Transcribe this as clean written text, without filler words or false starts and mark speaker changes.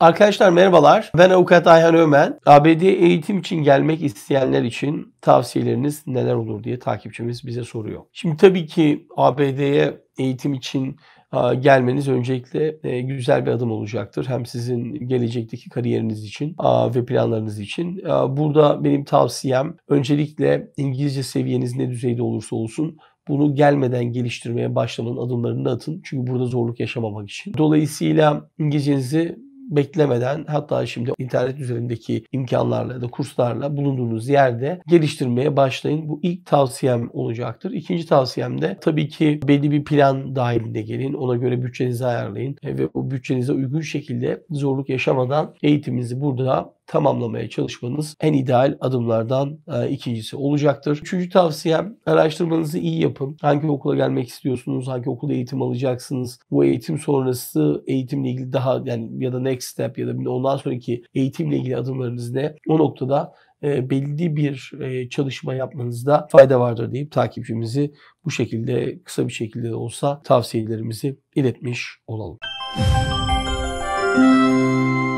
Speaker 1: Arkadaşlar merhabalar. Ben Avukat Ayhan Ömen. ABD'ye eğitim için gelmek isteyenler için tavsiyeleriniz neler olur diye takipçimiz bize soruyor. Şimdi tabii ki ABD'ye eğitim için gelmeniz öncelikle güzel bir adım olacaktır. Hem sizin gelecekteki kariyeriniz için ve planlarınız için. Burada benim tavsiyem öncelikle İngilizce seviyeniz ne düzeyde olursa olsun bunu gelmeden geliştirmeye başlamanın adımlarını atın. Çünkü burada zorluk yaşamamak için. Dolayısıyla İngilizcenizi beklemeden, hatta şimdi internet üzerindeki imkanlarla ya da kurslarla bulunduğunuz yerde geliştirmeye başlayın. Bu ilk tavsiyem olacaktır. İkinci tavsiyem de tabii ki belli bir plan dahilinde gelin. Ona göre bütçenizi ayarlayın ve o bütçenize uygun şekilde zorluk yaşamadan eğitiminizi burada tamamlamaya çalışmanız en ideal adımlardan ikincisi olacaktır. Üçüncü tavsiyem, araştırmanızı iyi yapın. Hangi okula gelmek istiyorsunuz? Hangi okulda eğitim alacaksınız? Bu eğitim sonrası eğitimle ilgili ya da next step ya da ondan sonraki eğitimle ilgili adımlarınız ne? O noktada belli bir çalışma yapmanızda fayda vardır deyip takipçimizi bu şekilde kısa bir şekilde de olsa tavsiyelerimizi iletmiş olalım.